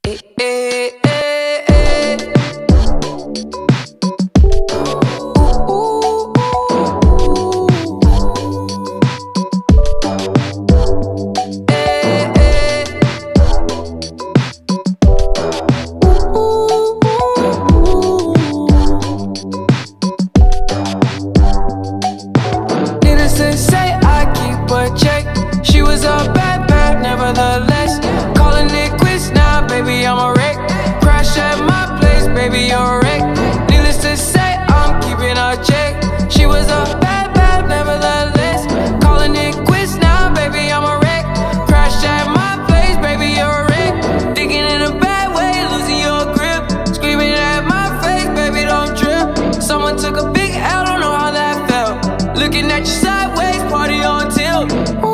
She was a bad, bad, nevertheless. Calling it quits now, baby, I'm a wreck. Crash at my place, baby, you're a wreck. Needless to say, I'm keeping a check. She was a bad, bad, nevertheless. Calling it quits now, baby, I'm a wreck. Crash at my place, baby, you're a wreck. Thinking in a bad way, losing your grip. Screaming at my face, baby, don't trip. Someone took a big L, don't know how that felt. Looking at you sideways, party on tilt.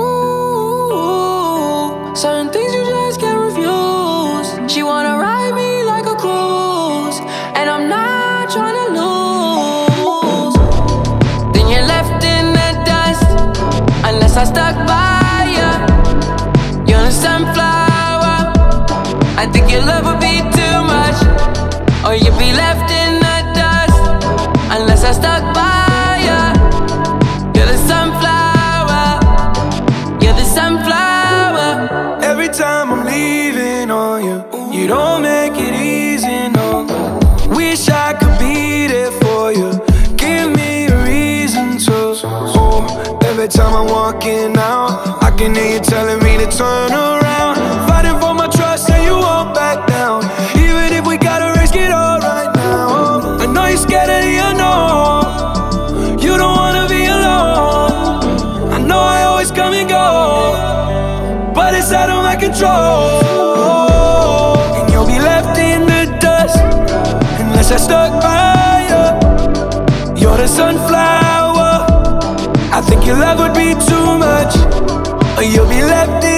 Certain things you just can't refuse. She wanna ride me like a cruise, and I'm not trying to lose. Then you're left in the dust, unless I stuck by ya. You're a sunflower. I think your love would be too much, or you'd be left in the dust, unless I stuck by ya. You're the sunflower. You're the sunflower. Every time I'm leaving on you, you don't make it easy, no. Wish I could be there for you. Give me a reason to. Oh, every time I'm walking out, I can hear you telling me to turn around. Fighting for my trust and you won't back down. Even if we gotta risk it all right now. I know you're scared of the unknown. You don't wanna be alone. I know I always come and go, but it's out of my control. And you'll be left in the dust, unless I stuck by you. You're the sunflower. I think your love would be too much, or you'll be left in